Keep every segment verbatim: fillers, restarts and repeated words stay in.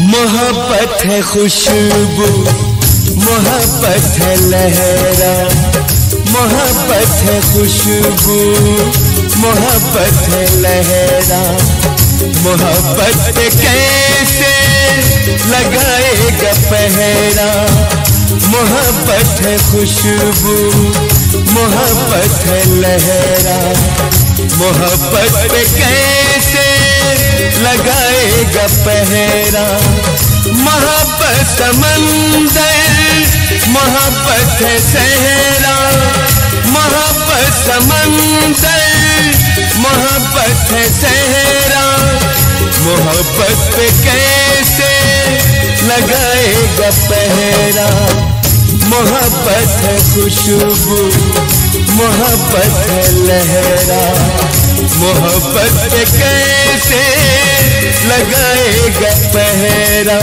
मोहब्बत है खुशबू, मोहब्बत है लहरा, मोहब्बत है खुशबू, मोहब्बत है लहरा। मोहब्बत पे कैसे लगाएगा पहरा, मोहब्बत है खुशबू, मोहब्बत है लहरा। मोहब्बत पे कैसे लगाएगा पहरा। मोहब्बत समंदर, मोहब्बत है सहरा, मोहब्बत समंदर, मोहब्बत है सहरा। मोहब्बत पे कैसे लगाएगा पहरा। मोहब्बत है खुशबू, मोहब्बत है लहरा। मोहब्बत पे कैसे लगाएगा पहरा।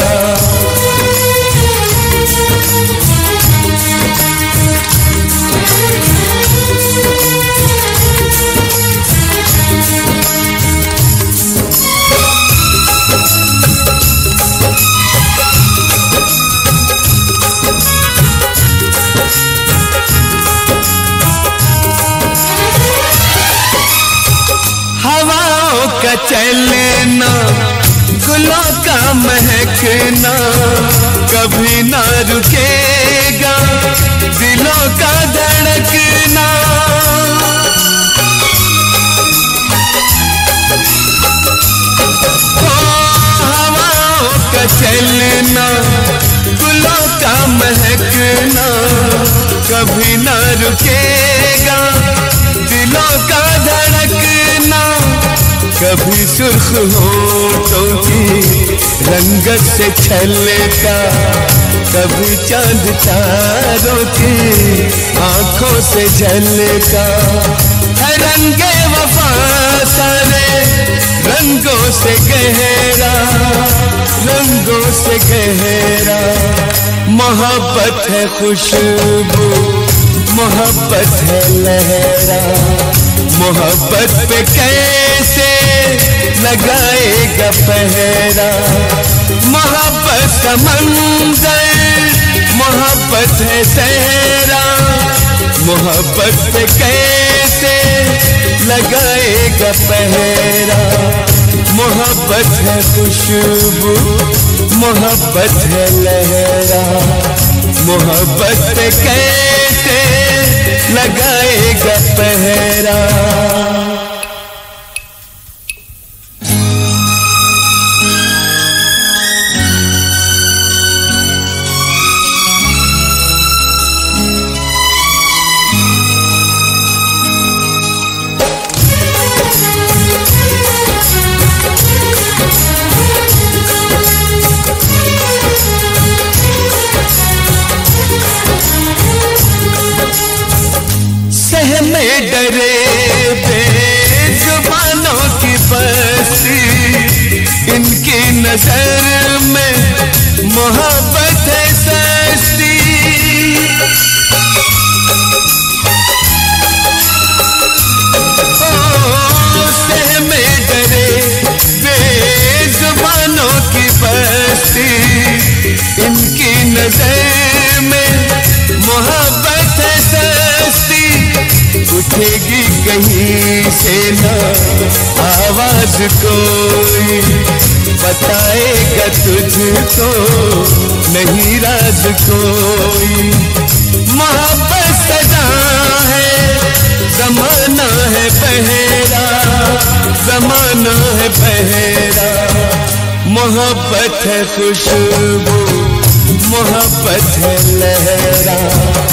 हवाओं का चलना, गुलों का महकना, कभी ना रुकेगा दिलों का धड़कना। ओ हवाओं का चलना, गुलों का महकना, कभी ना रुकेगा दिलों का धड़कना। कभी सुर्ख होठों की रंगत से छलका, कभी चांद तारों की आंखों से झलका। है रंगे वफा सारे रंगों से गहरा, रंगों से गहरा। मोहब्बत है खुशबू, मोहब्बत है लहरा। मोहब्बत पे कैसे लगाएगा पहरा। मोहब्बत समंदर, मोहब्बत है सहरा। मोहब्बत पे कैसे लगाएगा पहरा। मोहब्बत है खुशबू, मोहब्बत है लहरा। मोहब्बत पे कैसे लगाएगा पहरा। सहमे डरे बेजुबानों की बस्ती, इनकी नजर में मोहब्बत है सस्ती। ओ सहमे डरे बेजुबानों की बस्ती, इनकी नजर में मोहब्बत है सस्ती। उठेगी कहीं से ना आवाज कोई, बताएगा तुझको नहीं राज कोई। मोहब्बत सदा है, जमाना है बहरा, जमाना है बहरा। मोहब्बत है खुशबू, मोहब्बत है लहरा।